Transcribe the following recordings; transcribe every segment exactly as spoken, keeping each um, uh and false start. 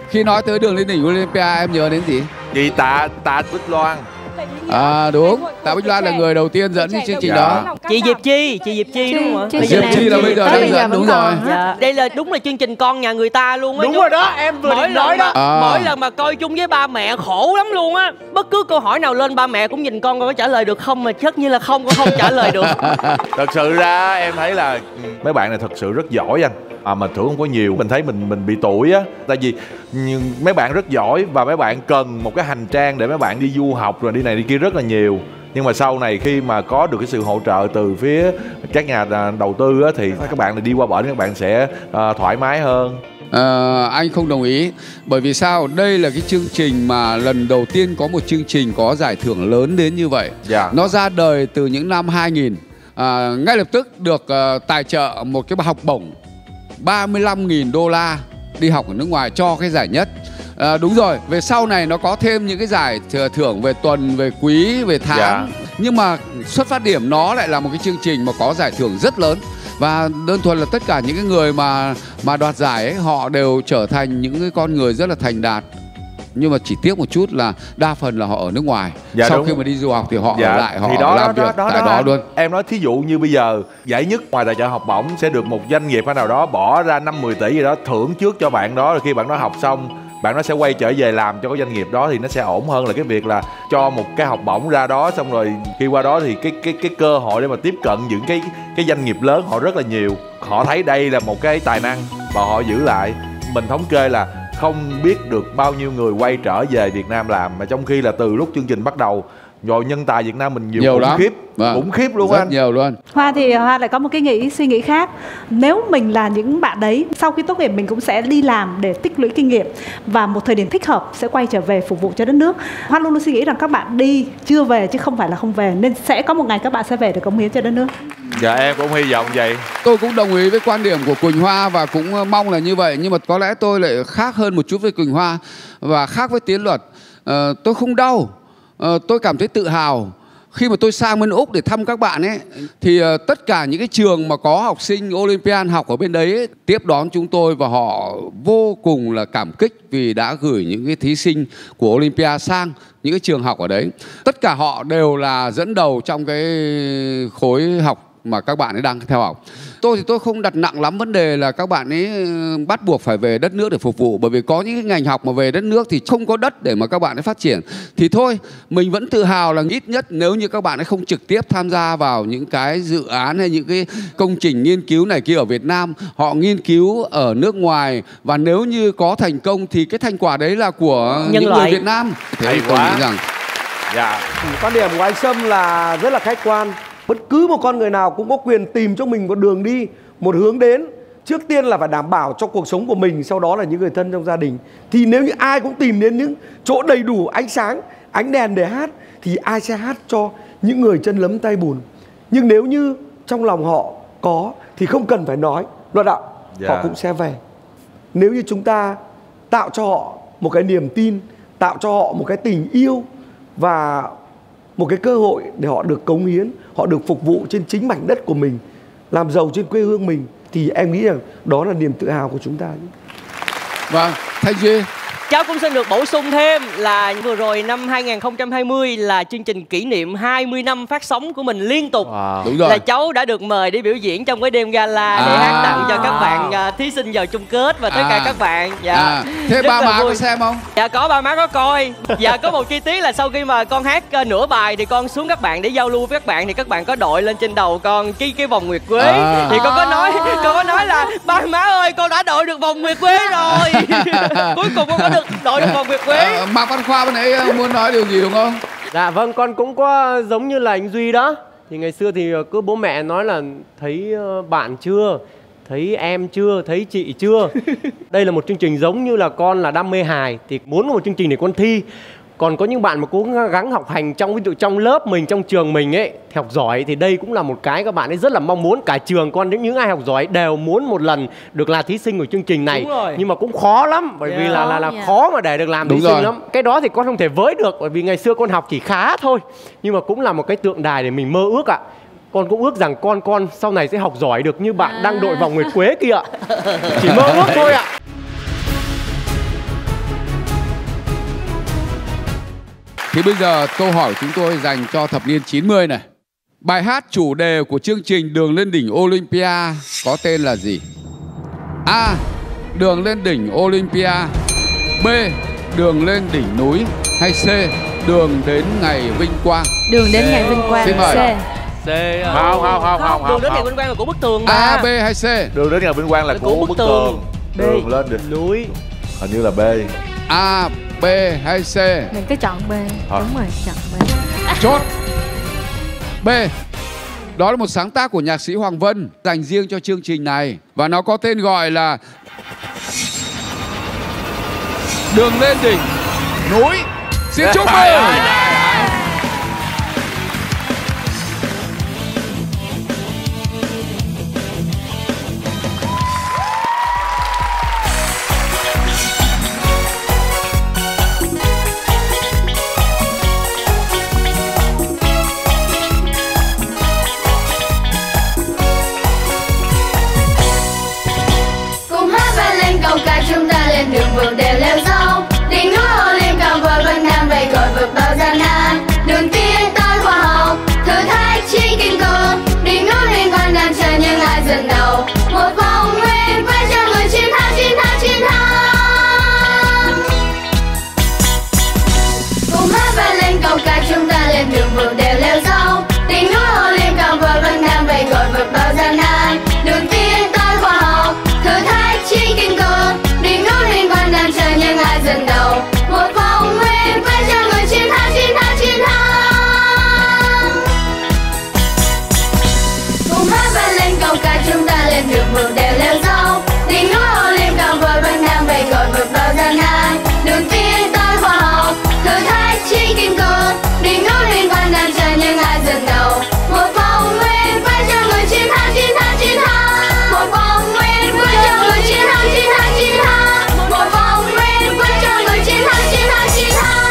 Khi nói tới đường lên đỉnh Olympia em nhớ đến gì? Chị Tạ Tạ Bích Loan. À đúng, Tạ Bích Loan là người đầu tiên dẫn chương trình đó. Chị Diệp Chi, chị Diệp Chi đúng không ạ? Diệp Chi là bây giờ đang dẫn, đúng rồi. Dạ. Đây là đúng là chương trình con nhà người ta luôn á. Đúng rồi đó, em vừa định nói đó. À. Mỗi lần mà coi chung với ba mẹ khổ lắm luôn á. Bất cứ câu hỏi nào lên ba mẹ cũng nhìn con coi có trả lời được không, mà tất nhiên là không, con không trả lời được. Thật sự ra em thấy là mấy bạn này thật sự rất giỏi anh. À, mà thưởng không có nhiều, mình thấy mình mình bị tủi á, tại vì nhưng mấy bạn rất giỏi và mấy bạn cần một cái hành trang để mấy bạn đi du học rồi đi này đi kia rất là nhiều. Nhưng mà sau này khi mà có được cái sự hỗ trợ từ phía các nhà đầu tư á, thì các bạn này đi qua bển các bạn sẽ uh, thoải mái hơn. À, anh không đồng ý. Bởi vì sao? Đây là cái chương trình mà lần đầu tiên có một chương trình có giải thưởng lớn đến như vậy. Yeah. Nó ra đời từ những năm hai nghìn. À, ngay lập tức được uh, tài trợ một cái học bổng ba mươi lăm nghìn đô la đi học ở nước ngoài cho cái giải nhất. À, đúng rồi, về sau này nó có thêm những cái giải thưởng về tuần, về quý, về tháng. Yeah. Nhưng mà xuất phát điểm nó lại là một cái chương trình mà có giải thưởng rất lớn. Và đơn thuần là tất cả những cái người mà mà đoạt giải ấy, họ đều trở thành những cái con người rất là thành đạt. Nhưng mà chỉ tiếc một chút là đa phần là họ ở nước ngoài. Dạ, sau đúng. Khi mà đi du học thì họ dạ. ở lại, họ thì đó, làm đó, việc đó, tại đó, đó luôn. Em nói thí dụ như bây giờ giải nhất ngoài tài trợ học bổng sẽ được một doanh nghiệp nào đó bỏ ra năm mười tỷ gì đó thưởng trước cho bạn đó, rồi khi bạn đó học xong bạn nó sẽ quay trở về làm cho cái doanh nghiệp đó thì nó sẽ ổn hơn là cái việc là cho một cái học bổng ra đó xong rồi khi qua đó thì cái cái cái cơ hội để mà tiếp cận những cái cái doanh nghiệp lớn họ rất là nhiều. Họ thấy đây là một cái tài năng và họ giữ lại. Mình thống kê là không biết được bao nhiêu người quay trở về Việt Nam làm, mà trong khi là từ lúc chương trình bắt đầu rồi nhân tài Việt Nam mình nhiều, nhiều khủng lắm. khiếp, vâng. khủng khiếp luôn rất anh. nhiều luôn. Hoa thì Hoa lại có một cái nghĩ suy nghĩ khác. Nếu mình là những bạn đấy, sau khi tốt nghiệp mình cũng sẽ đi làm để tích lũy kinh nghiệm và một thời điểm thích hợp sẽ quay trở về phục vụ cho đất nước. Hoa luôn luôn suy nghĩ rằng các bạn đi chưa về chứ không phải là không về, nên sẽ có một ngày các bạn sẽ về để cống hiến cho đất nước. Dạ em cũng hy vọng vậy. Tôi cũng đồng ý với quan điểm của Quỳnh Hoa và cũng mong là như vậy. Nhưng mà có lẽ tôi lại khác hơn một chút với Quỳnh Hoa và khác với Tiến Luật. Ờ, tôi không đau, ờ, tôi cảm thấy tự hào. Khi mà tôi sang bên Úc để thăm các bạn ấy thì uh, tất cả những cái trường mà có học sinh Olympian học ở bên đấy ấy, tiếp đón chúng tôi và họ vô cùng là cảm kích vì đã gửi những cái thí sinh của Olympia sang những cái trường học ở đấy. Tất cả họ đều là dẫn đầu trong cái khối học mà các bạn ấy đang theo học. Tôi thì tôi không đặt nặng lắm vấn đề là các bạn ấy bắt buộc phải về đất nước để phục vụ. Bởi vì có những cái ngành học mà về đất nước thì không có đất để mà các bạn ấy phát triển. Thì thôi, mình vẫn tự hào là ít nhất nếu như các bạn ấy không trực tiếp tham gia vào những cái dự án hay những cái công trình nghiên cứu này kia ở Việt Nam, họ nghiên cứu ở nước ngoài và nếu như có thành công thì cái thành quả đấy là của nhân những loại. người Việt Nam. Thế hay tôi quá. nghĩ rằng Dạ. Quan điểm của anh Sâm là rất là khách quan. Bất cứ một con người nào cũng có quyền tìm cho mình một đường đi, một hướng đến. Trước tiên là phải đảm bảo cho cuộc sống của mình, sau đó là những người thân trong gia đình. Thì nếu như ai cũng tìm đến những chỗ đầy đủ ánh sáng, ánh đèn để hát, thì ai sẽ hát cho những người chân lấm tay bùn. Nhưng nếu như trong lòng họ có thì không cần phải nói, Luật ạ, Yeah. họ cũng sẽ về. Nếu như chúng ta tạo cho họ một cái niềm tin, tạo cho họ một cái tình yêu và một cái cơ hội để họ được cống hiến, họ được phục vụ trên chính mảnh đất của mình, làm giàu trên quê hương mình, thì em nghĩ rằng đó là niềm tự hào của chúng ta. vâng, Thanh Duy. Cháu cũng xin được bổ sung thêm là vừa rồi năm hai nghìn không trăm hai mươi là chương trình kỷ niệm hai mươi năm phát sóng của mình liên tục. Wow. Đúng rồi. Là cháu đã được mời đi biểu diễn trong cái đêm gala À. để hát tặng cho các bạn uh, thí sinh vào chung kết và tất À. cả các bạn. Dạ. À. Thế Rất ba là má vui. có xem không? Dạ có, ba má có coi. Dạ có một chi tiết là sau khi mà con hát uh, nửa bài thì con xuống các bạn để giao lưu với các bạn thì các bạn có đội lên trên đầu con cái cái vòng nguyệt quế. À. Thì con có nói con có nói là ba má ơi con đã đội được vòng nguyệt quế rồi. Cuối cùng con có được đội được vòng nguyệt quế. À, Mạc Văn Khoa bên ấy muốn nói điều gì đúng không? Dạ vâng, con cũng có giống như là anh Duy đó. Thì ngày xưa thì cứ bố mẹ nói là thấy bạn chưa, thấy em chưa, thấy chị chưa. Đây là một chương trình giống như là con là đam mê hài thì muốn có một chương trình để con thi. Còn có những bạn mà cố gắng học hành trong ví dụ trong lớp mình, trong trường mình ấy, học giỏi thì đây cũng là một cái các bạn ấy rất là mong muốn. Cả trường con những những ai học giỏi đều muốn một lần được là thí sinh của chương trình này. Nhưng mà cũng khó lắm bởi vì là là, là Yeah. khó mà để được làm Đúng thí sinh rồi. lắm. Cái đó thì con không thể với được bởi vì ngày xưa con học chỉ khá thôi. Nhưng mà cũng là một cái tượng đài để mình mơ ước ạ. Con cũng ước rằng con con sau này sẽ học giỏi được như bạn À. đang đội vòng nguyệt quế kia ạ. Chỉ mơ ước thôi ạ. Thì bây giờ câu hỏi chúng tôi dành cho thập niên chín mươi này. Bài hát chủ đề của chương trình Đường lên đỉnh Olympia có tên là gì? A. Đường lên đỉnh Olympia. B. Đường lên đỉnh núi. Hay C. Đường đến ngày vinh quang. Đường đến ngày vinh quang. Xin mời. C. C. Không không không không. Đường đến ngày vinh quang là của bức tường mà. A, B hay C? Đường đến ngày vinh quang là của bức tường. Đường lên đỉnh núi. Hình như là B. A, B hay C? Mình cứ chọn B. Thôi. Đúng rồi, chọn B. Chốt. B. Đó là một sáng tác của nhạc sĩ Hoàng Vân dành riêng cho chương trình này. Và nó có tên gọi là Đường lên đỉnh núi. Xin chúc mừng. Chúng ta lên đường vượt đèo leo sâu, đỉnh núi Olympia cao vời vẫn đang vây gọi vượt bao gian nan. Đường tiến tới khoa học, thử thách trí kiên cường, đỉnh núi liên quan đang chờ những ai dẫn đầu. Một vòng nguyên quay cho người chiến thắng, chiến thắng, chiến thắng. Cùng hát vang lên câu ca, chúng ta lên đường vượt đèo leo sâu, đỉnh núi Olympia cao vời vẫn đang vây gọi vượt bao gian nan. Đường tiến tới khoa học, thử thách trí kiên cường, đỉnh núi liên quan đang chờ những ai dẫn đầu. Một vòng nguyên quay cho người chiến thắng, chiến thắng, chiến thắng. Cùng hát vang lên câu ca, chúng ta lên đường vượt đèo leo sâu, đỉnh núi Olympia cao vời vẫn đang vây gọi vượt bao gian nan. Đường tiến tới khoa học, thử thách trí kiên cường, đỉnh núi liên quan đang chờ những ai dẫn đầu. Một vòng nguyên quay cho người chiến thắng, chiến thắng, chiến thắng. Một vòng nguyên quay cho người chiến thắng, chiến thắng, chiến thắng. Một vòng nguyên quay cho người chiến thắng, chiến thắng, chiến thắng.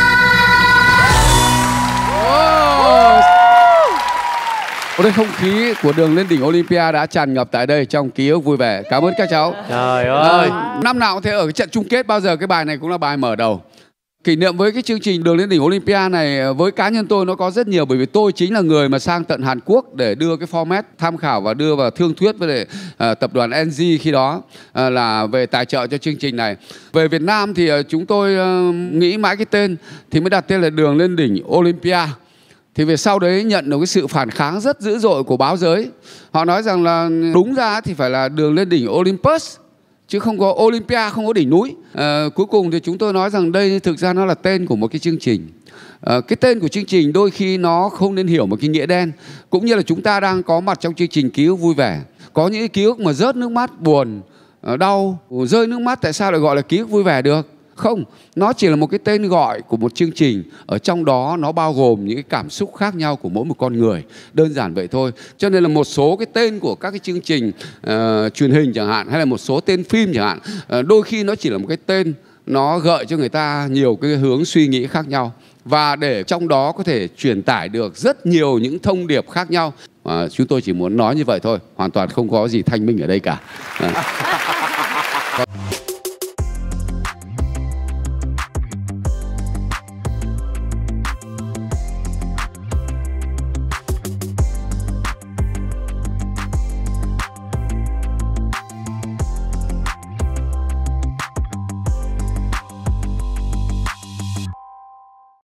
Ở đây không khí của đường lên đỉnh Olympia đã tràn ngập tại đây trong ký ức vui vẻ. Cảm ơn các cháu. Trời ơi. À, năm nào cũng thế, ở cái trận chung kết bao giờ cái bài này cũng là bài mở đầu. Kỷ niệm với cái chương trình Đường lên đỉnh Olympia này với cá nhân tôi nó có rất nhiều, bởi vì tôi chính là người mà sang tận Hàn Quốc để đưa cái format tham khảo và đưa vào thương thuyết với lại uh, tập đoàn en giê khi đó uh, là về tài trợ cho chương trình này. Về Việt Nam thì uh, chúng tôi uh, nghĩ mãi cái tên thì mới đặt tên là Đường lên đỉnh Olympia. Thì về sau đấy nhận được cái sự phản kháng rất dữ dội của báo giới. Họ nói rằng là đúng ra thì phải là Đường lên đỉnh Olympus, chứ không có Olympia, không có đỉnh núi. À, cuối cùng thì chúng tôi nói rằng đây thực ra nó là tên của một cái chương trình. À, cái tên của chương trình đôi khi nó không nên hiểu một cái nghĩa đen. Cũng như là chúng ta đang có mặt trong chương trình Ký ức vui vẻ. Có những cái ký ức mà rớt nước mắt, buồn, đau, rơi nước mắt, tại sao lại gọi là ký ức vui vẻ được? Không, nó chỉ là một cái tên gọi của một chương trình. Ở trong đó nó bao gồm những cái cảm xúc khác nhau của mỗi một con người. Đơn giản vậy thôi. Cho nên là một số cái tên của các cái chương trình uh, truyền hình chẳng hạn, hay là một số tên phim chẳng hạn, uh, đôi khi nó chỉ là một cái tên, nó gợi cho người ta nhiều cái hướng suy nghĩ khác nhau. Và để trong đó có thể truyền tải được rất nhiều những thông điệp khác nhau. uh, Chúng tôi chỉ muốn nói như vậy thôi. Hoàn toàn không có gì thanh minh ở đây cả. uh.